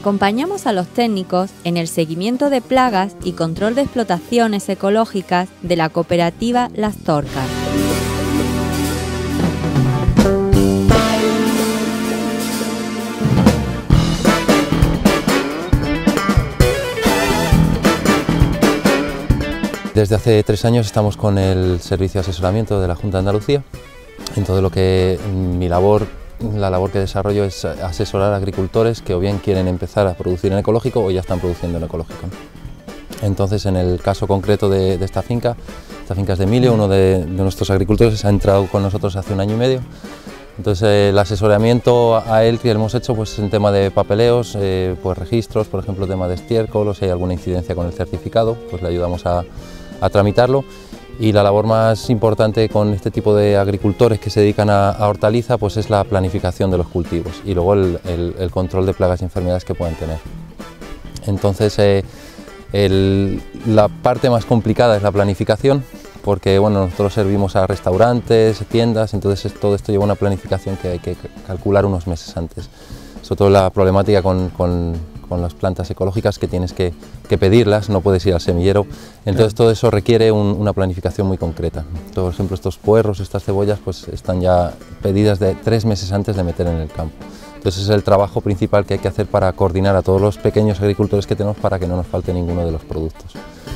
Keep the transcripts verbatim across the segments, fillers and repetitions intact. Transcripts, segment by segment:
Acompañamos a los técnicos en el seguimiento de plagas y control de explotaciones ecológicas de la cooperativa Las Torcas. Desde hace tres años estamos con el servicio de asesoramiento de la Junta de Andalucía. En todo lo que mi labor, la labor que desarrollo es asesorar a agricultores que o bien quieren empezar a producir en ecológico o ya están produciendo en ecológico. Entonces, en el caso concreto de, de esta finca, esta finca es de Emilio, uno de, de nuestros agricultores, ha entrado con nosotros hace un año y medio. Entonces, eh, el asesoramiento a él que hemos hecho pues, en tema de papeleos, eh, pues registros, por ejemplo, tema de estiércol, o si hay alguna incidencia con el certificado, pues le ayudamos a, a tramitarlo. Y la labor más importante con este tipo de agricultores que se dedican a, a hortaliza pues es la planificación de los cultivos y luego el, el, el control de plagas y enfermedades que pueden tener. Entonces, eh, el, la parte más complicada es la planificación, porque bueno, nosotros servimos a restaurantes, tiendas, entonces todo esto lleva una planificación que hay que calcular unos meses antes. Sobre todo la problemática con, con, con las plantas ecológicas, que tienes que, que pedirlas, no puedes ir al semillero, entonces todo eso requiere un, una planificación muy concreta. Por ejemplo, estos puerros, estas cebollas, pues están ya pedidas de tres meses antes de meter en el campo. Entonces es el trabajo principal que hay que hacer para coordinar a todos los pequeños agricultores que tenemos para que no nos falte ninguno de los productos.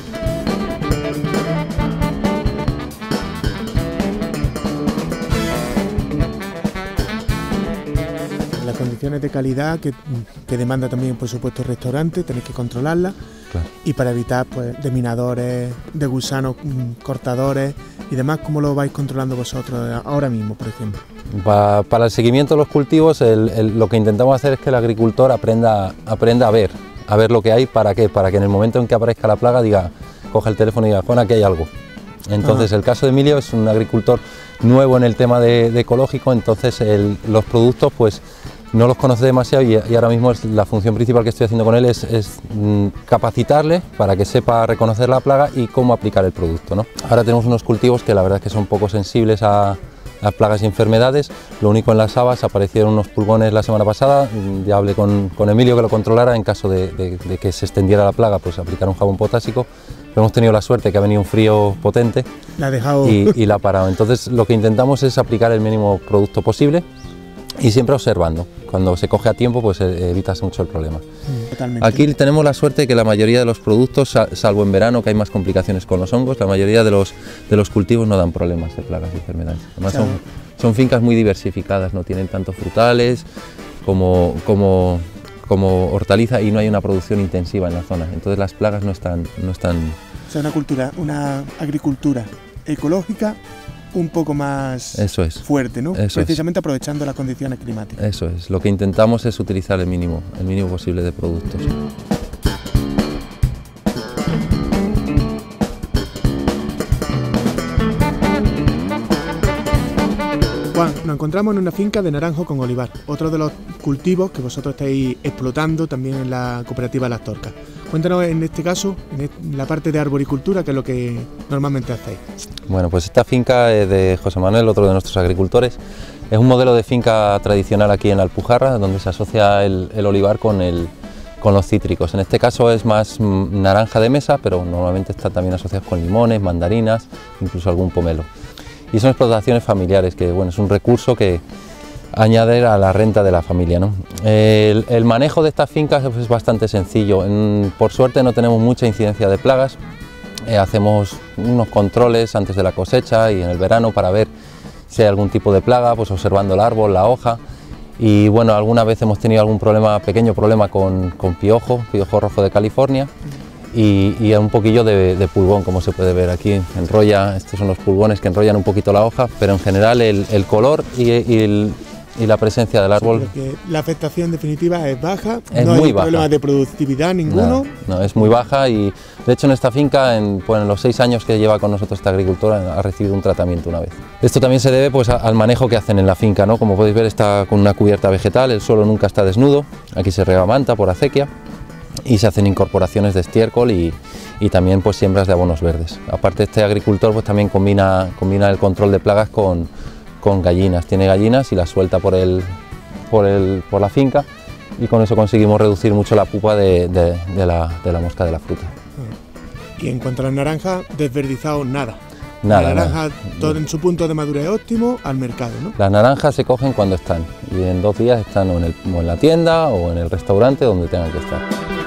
Las condiciones de calidad que, que demanda también, por supuesto, el restaurante, tenéis que controlarlas, claro. Y para evitar pues, de minadores, de gusanos, cortadores y demás, ¿cómo lo vais controlando vosotros ahora mismo, por ejemplo? Pa, para el seguimiento de los cultivos, el, el, lo que intentamos hacer es que el agricultor aprenda, aprenda a ver, a ver lo que hay, ¿para qué? Para que en el momento en que aparezca la plaga diga, coja el teléfono y diga, Juan, aquí hay algo. Entonces, ah. el caso de Emilio es un agricultor nuevo en el tema de, de ecológico, entonces el, los productos pues no los conoce demasiado y, y ahora mismo es la función principal que estoy haciendo con él es, es mm, capacitarle para que sepa reconocer la plaga y cómo aplicar el producto, ¿no? Ahora tenemos unos cultivos que la verdad es que son poco sensibles a, a plagas y enfermedades. Lo único, en las habas aparecieron unos pulgones la semana pasada, ya hablé con, con Emilio que lo controlara en caso de, de, de que se extendiera la plaga, pues aplicar un jabón potásico. Pero hemos tenido la suerte que ha venido un frío potente la ha dejado... y, y la ha parado. Entonces lo que intentamos es aplicar el mínimo producto posible y siempre observando. Cuando se coge a tiempo pues evitas mucho el problema. Totalmente. Aquí tenemos la suerte de que la mayoría de los productos, salvo en verano que hay más complicaciones con los hongos, la mayoría de los, de los cultivos no dan problemas de plagas y enfermedades. Además son, son fincas muy diversificadas, no tienen tanto frutales como, como, como hortaliza y no hay una producción intensiva en la zona, entonces las plagas no están... No están... O sea, una, cultura, una agricultura ecológica un poco más Eso es. fuerte, ¿no? Eso Precisamente es. aprovechando las condiciones climáticas. Eso es, lo que intentamos es utilizar el mínimo, el mínimo posible de productos. Juan, nos encontramos en una finca de naranjo con olivar, otro de los cultivos que vosotros estáis explotando también en la cooperativa Las Torcas. Cuéntanos en este caso, en la parte de arboricultura, qué es lo que normalmente hacéis. Bueno, pues esta finca es de José Manuel, otro de nuestros agricultores. Es un modelo de finca tradicional aquí en la Alpujarra, donde se asocia el, el olivar con, el, con los cítricos. En este caso es más naranja de mesa, pero normalmente está también asociado con limones, mandarinas, incluso algún pomelo. Y son explotaciones familiares, que bueno, es un recurso que añadir a la renta de la familia, ¿no? El, el manejo de estas fincas es bastante sencillo. En, por suerte no tenemos mucha incidencia de plagas. Eh, hacemos unos controles antes de la cosecha y en el verano para ver si hay algún tipo de plaga, pues observando el árbol, la hoja. Y bueno, alguna vez hemos tenido algún problema, pequeño problema con, con piojo, piojo rojo de California. Y, y un poquillo de, de pulgón, como se puede ver aquí, enrolla, estos son los pulgones que enrollan un poquito la hoja, pero en general el, el color y, y, el, y la presencia del árbol... Sí, la afectación definitiva es baja, es no muy hay baja. problemas de productividad ninguno. No, no, es muy baja y de hecho en esta finca, en, pues en los seis años que lleva con nosotros esta agricultora, ha recibido un tratamiento una vez. Esto también se debe pues, a, al manejo que hacen en la finca, ¿no? Como podéis ver, está con una cubierta vegetal, el suelo nunca está desnudo, aquí se rega manta por acequia y se hacen incorporaciones de estiércol y, y también pues siembras de abonos verdes. Aparte, este agricultor pues también combina, combina el control de plagas con, con gallinas, tiene gallinas y las suelta por, el, por, el, por la finca y con eso conseguimos reducir mucho la pupa de, de, de, la, de la mosca de la fruta. Y en cuanto a las naranjas, desverdizado nada. Nada, la naranja nada. todo en su punto de madurez óptimo al mercado, ¿no? Las naranjas se cogen cuando están y en dos días están o en, el, o en la tienda o en el restaurante donde tengan que estar.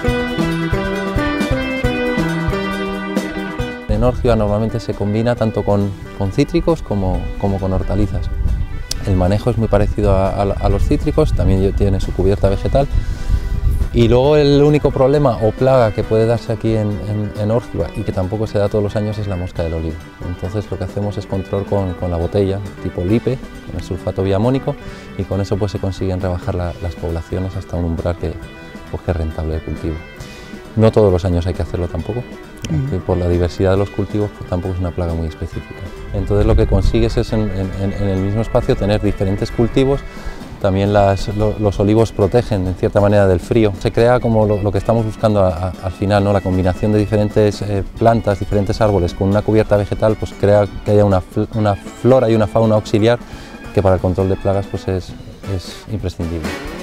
En Órgiva normalmente se combina tanto con, con cítricos como, como con hortalizas. El manejo es muy parecido a, a, a los cítricos, también tiene su cubierta vegetal. Y luego el único problema o plaga que puede darse aquí en, en, en Órgiva y que tampoco se da todos los años es la mosca del olivo. Entonces lo que hacemos es control con, con la botella tipo lipe, con el sulfato biamónico, y con eso pues se consiguen rebajar la, las poblaciones hasta un umbral que, pues, que es rentable de cultivo. No todos los años hay que hacerlo tampoco, porque por la diversidad de los cultivos pues tampoco es una plaga muy específica. Entonces lo que consigues es en, en, en el mismo espacio tener diferentes cultivos. También las, lo, los olivos protegen en cierta manera del frío. Se crea como lo, lo que estamos buscando a, a, al final, ¿no? La combinación de diferentes eh, plantas, diferentes árboles con una cubierta vegetal, pues crea que haya una, una flora y una fauna auxiliar que para el control de plagas pues es, es imprescindible.